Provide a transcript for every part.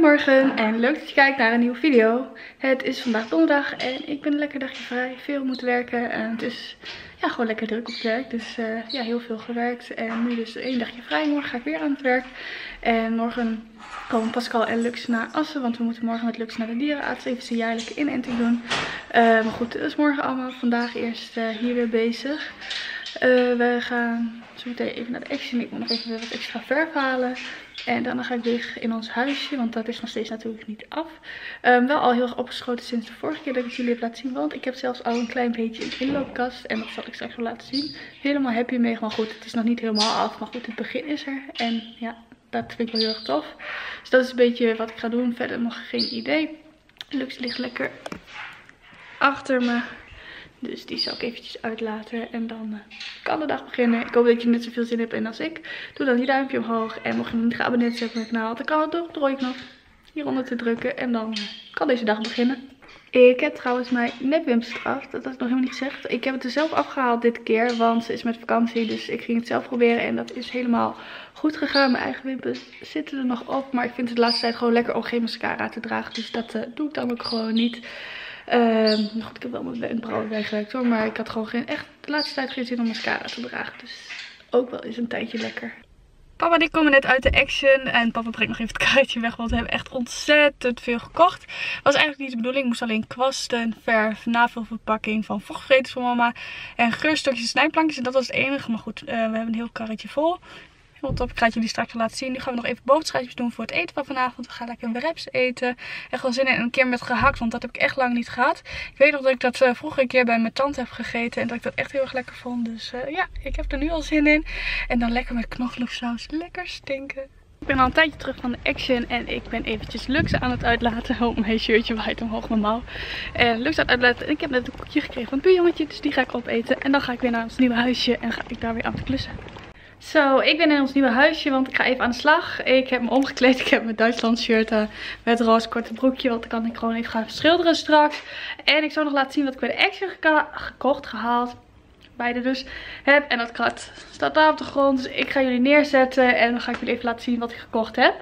Goedemorgen en leuk dat je kijkt naar een nieuwe video. Het is vandaag donderdag en ik ben een lekker dagje vrij. Veel moeten werken en het is gewoon lekker druk op het werk. Dus heel veel gewerkt en nu dus 1 dagje vrij. Morgen ga ik weer aan het werk. En morgen komen Pascal en Lux naar Assen, want we moeten morgen met Lux naar de dierenarts even zijn jaarlijke inenting doen. Maar goed, dus morgen allemaal. Vandaag eerst hier weer bezig. We gaan zo meteen even naar de Action. Ik moet nog even wat extra verf halen. En daarna ga ik weer in ons huisje, want dat is nog steeds natuurlijk niet af. Wel al heel erg opgeschoten sinds de vorige keer dat ik het jullie heb laten zien. Want ik heb zelfs al een klein beetje een inloopkast. En dat zal ik straks wel laten zien. Helemaal happy mee. Maar goed, het is nog niet helemaal af. Maar goed, het begin is er. En ja, dat vind ik wel heel erg tof. Dus dat is een beetje wat ik ga doen. Verder nog geen idee. Lux ligt lekker achter me. Dus die zal ik eventjes uitlaten en dan kan de dag beginnen. Ik hoop dat je net zoveel zin hebt en als ik. Doe dan je duimpje omhoog. En mocht je nog niet geabonneerd zijn op mijn kanaal, dan kan het door de rode knop hieronder te drukken. En dan kan deze dag beginnen. Ik heb trouwens mijn nepwimpers eraf. Dat had ik nog helemaal niet gezegd. Ik heb het er zelf afgehaald dit keer, want ze is met vakantie. Dus ik ging het zelf proberen en dat is helemaal goed gegaan. Mijn eigen wimpers zitten er nog op. Maar ik vind het de laatste tijd gewoon lekker om geen mascara te dragen. Dus dat doe ik dan ook gewoon niet. Goed, ik heb wel mijn wenkbrauwen weggewerkt hoor. Maar ik had gewoon echt de laatste tijd geen zin om mascara te dragen. Dus ook wel eens een tijdje lekker. Papa en ik komen net uit de Action. En papa brengt nog even het karretje weg. Want we hebben echt ontzettend veel gekocht. Was eigenlijk niet de bedoeling. Ik moest alleen kwasten, verf, navulverpakking van vochtvereters voor mama. En geurstokjes, snijplankjes. En dat was het enige. Maar goed, we hebben een heel karretje vol. Heel top. Ik ga het jullie straks wel laten zien. Nu gaan we nog even bovenschijfjes doen voor het eten van vanavond. We gaan lekker wraps eten. Echt wel zin in een keer met gehakt. Want dat heb ik echt lang niet gehad. Ik weet nog dat ik dat vroeger een keer bij mijn tante heb gegeten. En dat ik dat echt heel erg lekker vond. Dus ja, ik heb er nu al zin in. En dan lekker met knoflooksaus. Lekker stinken. Ik ben al een tijdje terug van de Action en ik ben eventjes Lux aan het uitlaten. Oh, mijn shirtje waait omhoog mijn mouw. En Lux aan het uitlaten. En ik heb net een koekje gekregen van het buurjongetje. Dus die ga ik opeten. En dan ga ik weer naar ons nieuwe huisje en ga ik daar weer aan het klussen. Zo, ik ben in ons nieuwe huisje, want ik ga even aan de slag. Ik heb me omgekleed. Ik heb mijn Duitsland shirt aan met roze korte broekje. Want dan kan ik gewoon even gaan schilderen straks. En ik zal nog laten zien wat ik bij de Action gehaald. Beide dus heb. En dat krat staat daar op de grond. Dus ik ga jullie neerzetten en dan ga ik jullie even laten zien wat ik gekocht heb.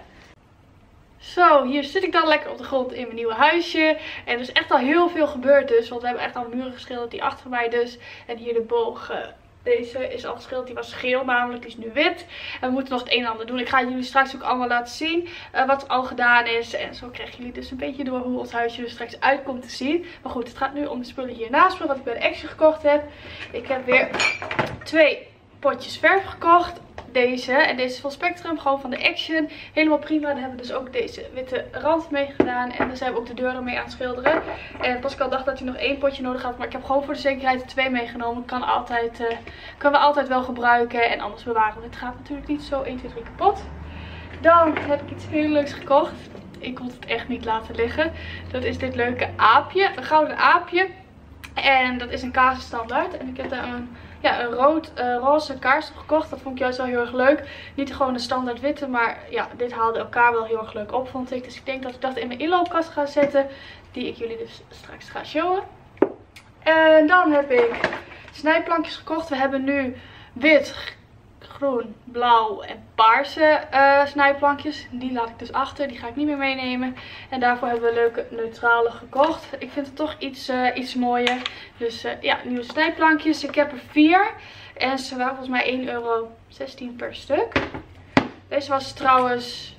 Zo, hier zit ik dan lekker op de grond in mijn nieuwe huisje. En er is echt al heel veel gebeurd dus. Want we hebben echt al muren geschilderd, die achter mij dus. En hier de boog. Deze is al geschilderd, die was geel namelijk, die is nu wit. En we moeten nog het een en ander doen. Ik ga jullie straks ook allemaal laten zien wat al gedaan is. En zo krijgen jullie dus een beetje door hoe ons huisje er straks uitkomt te zien. Maar goed, het gaat nu om de spullen hiernaast me, wat ik bij de Action gekocht heb. Ik heb weer 2 potjes verf gekocht. Deze. En deze is van Spectrum, gewoon van de Action. Helemaal prima. Daar hebben we dus ook deze witte rand mee gedaan. En daar zijn we ook de deuren mee aan het schilderen. En Pascal dacht dat hij nog 1 potje nodig had. Maar ik heb gewoon voor de zekerheid er 2 meegenomen. Kunnen we altijd wel gebruiken. En anders bewaren we. Het gaat natuurlijk niet zo 1, 2, 3 kapot. Dan heb ik iets heel leuks gekocht. Ik kon het echt niet laten liggen. Dat is dit leuke aapje. Een gouden aapje. En dat is een kaasstandaard. En ik heb daar een roze kaars op gekocht. Dat vond ik juist wel heel erg leuk. Niet gewoon de standaard witte, maar ja, dit haalde elkaar wel heel erg leuk op, vond ik. Dus ik denk dat ik dat in mijn inloopkast ga zetten. Die ik jullie dus straks ga showen. En dan heb ik snijplankjes gekocht. We hebben nu wit, groen, blauw en paarse snijplankjes. Die laat ik dus achter. Die ga ik niet meer meenemen. En daarvoor hebben we leuke neutrale gekocht. Ik vind het toch iets mooier. Dus ja, nieuwe snijplankjes. Ik heb er 4. En ze waren volgens mij €1,16 per stuk. Deze was trouwens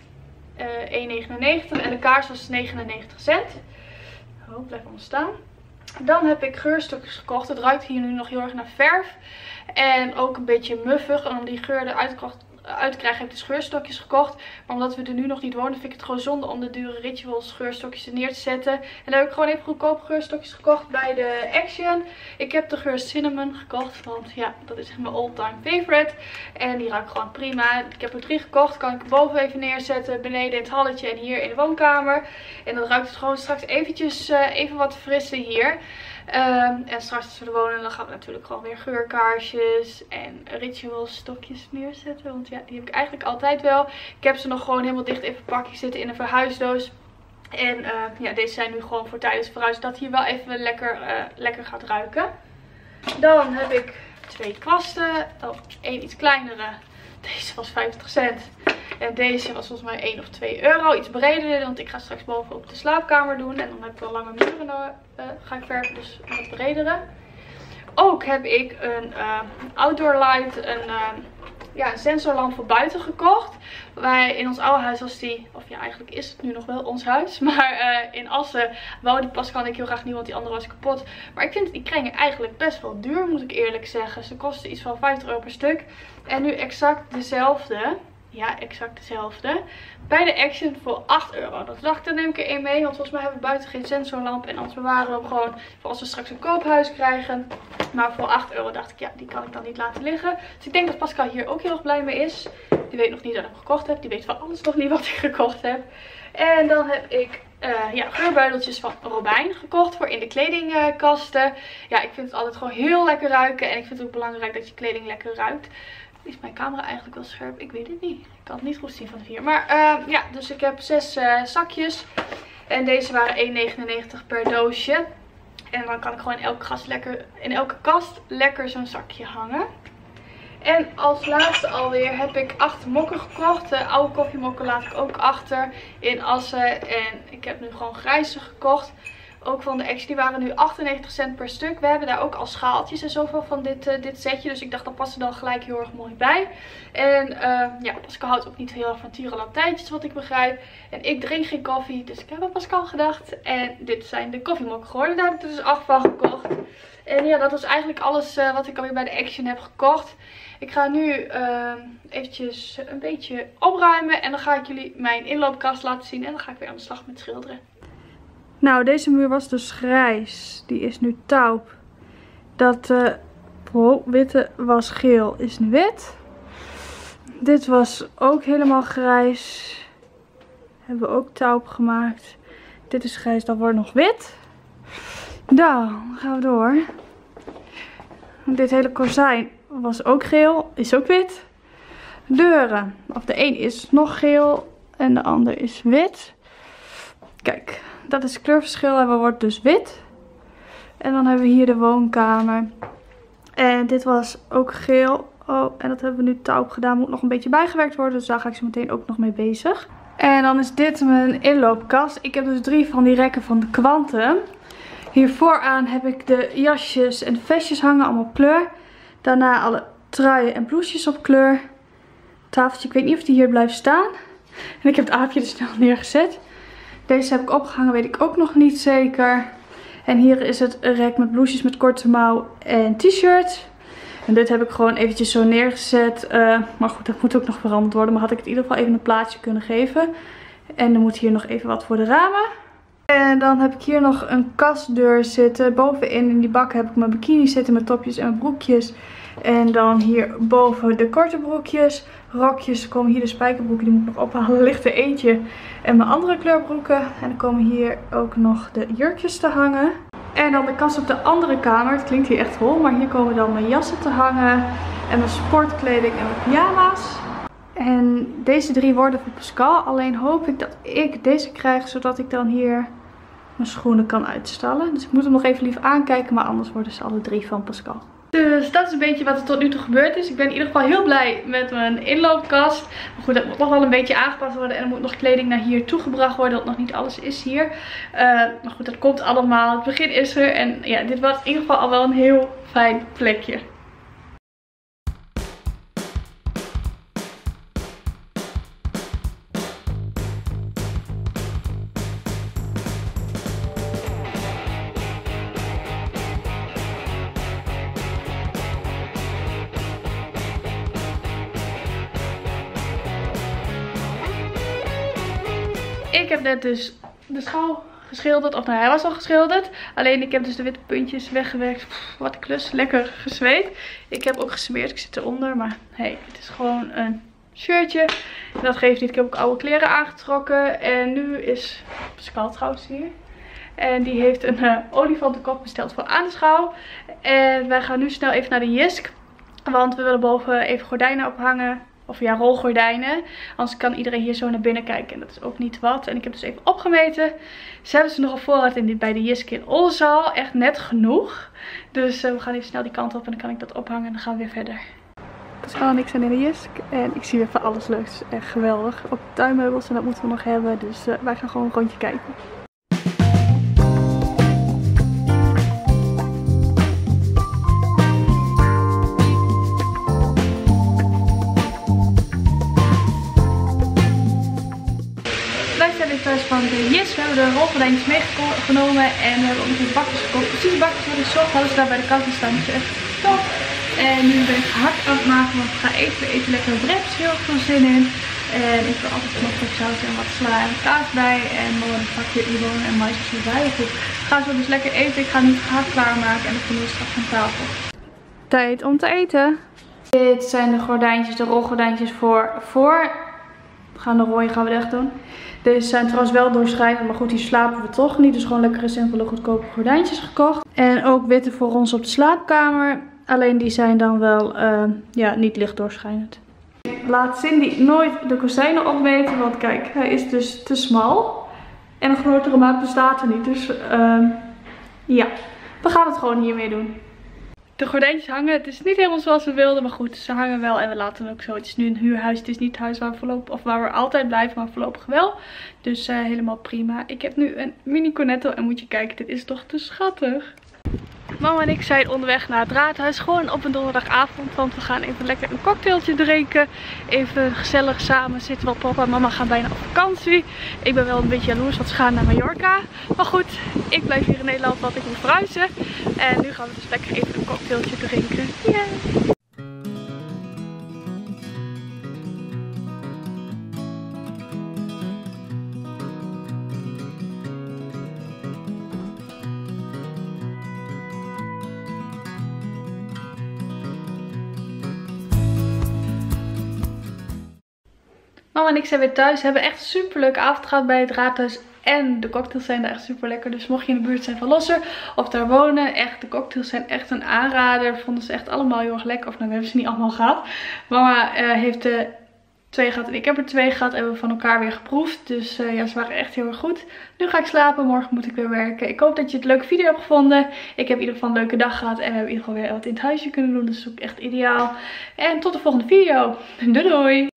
€1,99. En de kaars was 99 cent. Oh, blijf allemaal staan. Dan heb ik geurstokjes gekocht. Het ruikt hier nu nog heel erg naar verf. En ook een beetje muffig. En om die geur eruit te krijgen heb ik dus geurstokjes gekocht. Maar omdat we er nu nog niet wonen, vind ik het gewoon zonde om de dure Rituals geurstokjes er neer te zetten. En dan heb ik gewoon even goedkoop geurstokjes gekocht bij de Action. Ik heb de geur cinnamon gekocht. Want ja, dat is echt mijn all-time favorite. En die ruikt gewoon prima. Ik heb er 3 gekocht. Kan ik er boven even neerzetten. Beneden in het halletje en hier in de woonkamer. En dan ruikt het gewoon straks eventjes even wat frisser hier. En straks als we er wonen, dan gaan we natuurlijk gewoon weer geurkaarsjes en Rituals stokjes neerzetten. Want ja, die heb ik eigenlijk altijd wel. Ik heb ze nog gewoon helemaal dicht in verpakking zitten in een verhuisdoos. En ja, deze zijn nu gewoon voor tijdens verhuis, dat hier wel even lekker gaat ruiken. Dan heb ik 2 kwasten. Oh, 1 iets kleinere. Deze was 50 cent. En deze was volgens mij 1 of 2 euro. Iets breder, want ik ga straks boven op de slaapkamer doen. En dan heb ik wel lange muren ga ik verven, dus wat bredere. Ook heb ik een outdoor light, een sensorlamp voor buiten gekocht. In ons oude huis was die, of ja, eigenlijk is het nu nog wel ons huis. Maar in Assen wou die Pascal en ik heel graag nieuw, want die andere was kapot. Maar ik vind die kringen eigenlijk best wel duur, moet ik eerlijk zeggen. Ze kosten iets van 50 euro per stuk. En nu exact dezelfde. Ja, exact dezelfde. Bij de Action voor 8 euro. Dat dacht ik, dan neem ik er één mee. Want volgens mij hebben we buiten geen sensorlamp. En anders bewaren we hem gewoon voor als we straks een koophuis krijgen. Maar voor 8 euro dacht ik, ja, die kan ik dan niet laten liggen. Dus ik denk dat Pascal hier ook heel erg blij mee is. Die weet nog niet dat ik hem gekocht heb. Die weet van alles nog niet wat ik gekocht heb. En dan heb ik geurbuideltjes van Robijn gekocht voor in de kledingkasten. Ja, ik vind het altijd gewoon heel lekker ruiken. En ik vind het ook belangrijk dat je kleding lekker ruikt. Is mijn camera eigenlijk wel scherp? Ik weet het niet. Ik kan het niet goed zien van hier. Maar ja, dus ik heb 6 zakjes. En deze waren 1,99 per doosje. En dan kan ik gewoon in elke kast lekker zo'n zakje hangen. En als laatste alweer heb ik 8 mokken gekocht. De oude koffiemokken laat ik ook achter in Assen. En ik heb nu gewoon grijze gekocht. Ook van de Action, die waren nu 98 cent per stuk. We hebben daar ook al schaaltjes en zoveel van dit setje. Dus ik dacht, dat past er dan gelijk heel erg mooi bij. En ja, Pascal houdt ook niet heel erg van tierenlantijntjes, wat ik begrijp. En ik drink geen koffie, dus ik heb aan Pascal gedacht. En dit zijn de koffiemokken geworden. Daar heb ik er dus 8 van gekocht. En ja, dat was eigenlijk alles wat ik alweer bij de Action heb gekocht. Ik ga nu eventjes een beetje opruimen. En dan ga ik jullie mijn inloopkast laten zien. En dan ga ik weer aan de slag met schilderen. Nou, deze muur was dus grijs. Die is nu taupe. Dat witte was geel, is nu wit. Dit was ook helemaal grijs. Hebben we ook taupe gemaakt. Dit is grijs, dat wordt nog wit. Dan gaan we door. Dit hele kozijn was ook geel, is ook wit. Deuren, of de een is nog geel en de ander is wit. Kijk. Dat is het kleurverschil en we wordt dus wit. En dan hebben we hier de woonkamer. En dit was ook geel. Oh, en dat hebben we nu taupe gedaan. Moet nog een beetje bijgewerkt worden. Dus daar ga ik zo meteen ook nog mee bezig. En dan is dit mijn inloopkast. Ik heb dus 3 van die rekken van de Quantum. Hier vooraan heb ik de jasjes en de vestjes hangen. Allemaal op kleur. Daarna alle truien en blouses op kleur. Tafeltje, ik weet niet of die hier blijft staan. En ik heb het aapje er snel neergezet. Deze heb ik opgehangen, weet ik ook nog niet zeker. En hier is het rek met blouses met korte mouw en t-shirts. En dit heb ik gewoon eventjes zo neergezet. Maar goed, dat moet ook nog veranderd worden. Maar had ik het in ieder geval even een plaatsje kunnen geven. En er moet hier nog even wat voor de ramen. En dan heb ik hier nog een kastdeur zitten. Bovenin in die bak heb ik mijn bikini zitten, mijn topjes en mijn broekjes. En dan hier boven de korte broekjes. Rokjes, er komen hier de spijkerbroeken, die moet ik nog ophalen. Er ligt er eentje. En mijn andere kleurbroeken. En dan komen hier ook nog de jurkjes te hangen. En dan de kast op de andere kamer. Het klinkt hier echt hol, maar hier komen dan mijn jassen te hangen. En mijn sportkleding en mijn pyjama's. En deze 3 worden voor Pascal. Alleen hoop ik dat ik deze krijg, zodat ik dan hier mijn schoenen kan uitstallen. Dus ik moet hem nog even lief aankijken, maar anders worden ze alle 3 van Pascal. Dus dat is een beetje wat er tot nu toe gebeurd is. Ik ben in ieder geval heel blij met mijn inloopkast. Maar goed, dat moet nog wel een beetje aangepast worden. En er moet nog kleding naar hier toegebracht worden. Dat nog niet alles is hier. Maar goed, dat komt allemaal. Het begin is er. En ja, dit was in ieder geval al wel een heel fijn plekje. Ik heb net dus de schaal geschilderd. Of nou, hij was al geschilderd. Alleen ik heb dus de witte puntjes weggewerkt. Pff, wat een klus. Lekker gezweet. Ik heb ook gesmeerd. Ik zit eronder. Maar hey, het is gewoon een shirtje. En dat geeft niet. Ik heb ook oude kleren aangetrokken. En nu is Pascal trouwens hier. En die heeft een olifantenkop besteld voor aan de schouw. En wij gaan nu snel even naar de Jisk. Want we willen boven even gordijnen ophangen. Of ja, rolgordijnen. Anders kan iedereen hier zo naar binnen kijken. En dat is ook niet wat. En ik heb dus even opgemeten. Ze hebben ze nog op voorraad bij de Jisk in Oldenzaal. Echt net genoeg. Dus we gaan even snel die kant op. En dan kan ik dat ophangen. En dan gaan we weer verder. Pascal en ik zijn in de Jisk en ik zie weer van alles leuks. Echt geweldig. Ook tuinmeubels en dat moeten we nog hebben. Dus wij gaan gewoon een rondje kijken. Wij zijn weer thuis van de Jisk. We hebben de rolgordijntjes meegenomen en we hebben ook nog een bakjes gekocht. Precies de bakjes wat ik zocht hadden ze daar bij de kant staan. Dus echt top. En nu ben ik hard aan het maken, want ik ga eten lekker wraps. Heel erg veel zin in. En ik wil altijd nog wat zout en wat sla en kaas bij. En dan een pakje bonen en mais is erbij. Goed, gaan we dus lekker eten. Ik ga nu het hard klaarmaken en dan kunnen we straks van tafel. Tijd om te eten. Dit zijn de gordijntjes, de rolgordijntjes voor. Gaan we echt doen. Deze zijn trouwens wel doorschijnend, maar goed, die slapen we toch niet. Dus gewoon lekkere, simpele, goedkope gordijntjes gekocht. En ook witte voor ons op de slaapkamer. Alleen die zijn dan wel niet licht doorschijnend. Laat Cindy nooit de kozijnen opmeten, want kijk, hij is dus te smal. En een grotere maat bestaat er niet. Dus ja, we gaan het gewoon hiermee doen. De gordijntjes hangen. Het is niet helemaal zoals we wilden, maar goed, ze hangen wel en we laten hem ook zo. Het is nu een huurhuis. Het is niet het huis waar we voorlopig, of waar we altijd blijven, maar voorlopig wel. Dus helemaal prima. Ik heb nu een mini cornetto en moet je kijken, dit is toch te schattig. Mama en ik zijn onderweg naar het raadhuis. Gewoon op een donderdagavond. Want we gaan even lekker een cocktailtje drinken. Even gezellig samen zitten. Want papa en mama gaan bijna op vakantie. Ik ben wel een beetje jaloers, want ze gaan naar Mallorca. Maar goed, ik blijf hier in Nederland, want ik moet verhuizen. En nu gaan we dus lekker even een cocktailtje drinken. Yeah. Mama en ik zijn weer thuis. We hebben echt een super leuke avond gehad bij het raadhuis. En de cocktails zijn daar echt super lekker. Dus mocht je in de buurt zijn van Losser of daar wonen. Echt, de cocktails zijn echt een aanrader. Vonden ze echt allemaal heel erg lekker. Of nou, we hebben ze niet allemaal gehad. Mama heeft 2 gehad en ik heb er 2 gehad. En we hebben van elkaar weer geproefd. Dus ja, ze waren echt heel erg goed. Nu ga ik slapen. Morgen moet ik weer werken. Ik hoop dat je het een leuke video hebt gevonden. Ik heb in ieder geval een leuke dag gehad. En we hebben in ieder geval weer wat in het huisje kunnen doen. Dus dat is ook echt ideaal. En tot de volgende video. Doei doei!